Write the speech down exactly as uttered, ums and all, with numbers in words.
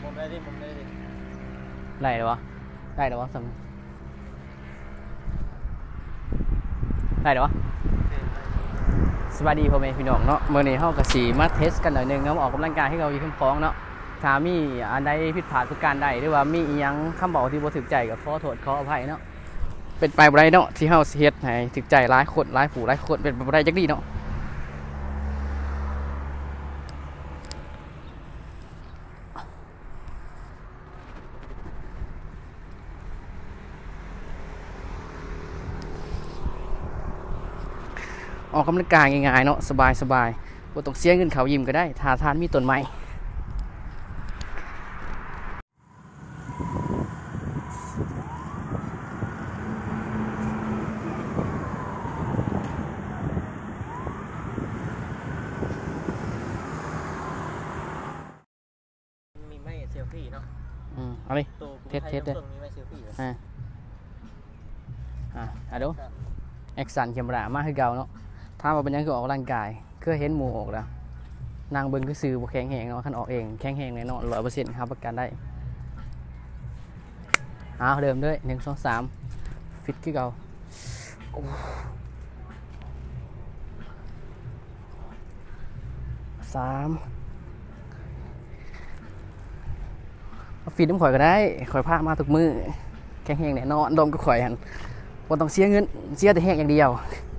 ผมได้ดิผมได้ดิได้หรอวะได้หรอวะสมได้หรอวะสวัสดีพ่อแม่พี่น้องเนาะเมื่อนี้เฮาก็สิมาเทสกันหน่อยนึงเนาะออกกำลังกายให้เราอยู่พร้อมๆเนาะถ้ามีอันใดผิดพลาดประการใดหรือว่ามีอีหยังคำบอกที่บ่ถูกใจก็ขอโทษขออภัยเนาะเป็นไปบ่ได้เนาะที่เฮาสิเฮ็ดให้ถูกใจหลายคนหลายผู้หลายคนเป็นไปบ่ได้จักดีเนาะออกกำลังกายง่ายๆเนาะสบายสบายบ่ต้องเสียเงินเขายิมก็ได้ถ้าทานมีต้นไม้มีไม่เซลฟี่เนาะอืมเอาดิเทสเทสเด้อมีไม่เซลฟี่อ่าอ่าอะดูแอคชั่นแคมรามาคือเก่าเนาะถ้าว่าเป็นยังคือออกกำลังกายคือเห็นหมู่ออกแล้วนางเบิ่งคือซื้อบ่แข็งแรงเนาะคันออกเองแข็งแรงแน่นอน ร้อยเปอร์เซ็นต์ ครับประกันได้เอาเดิมด้วยหนึ่ง สอง สามฟิตคือเก่าสามฟิตน้ำข่อยก็ได้ข่อยพามาทุกมือแข็งแรงแน่นอนดมก็ข่อยหันบ่ต้องเสียเงินเสียแต่แห้งอย่างเดียว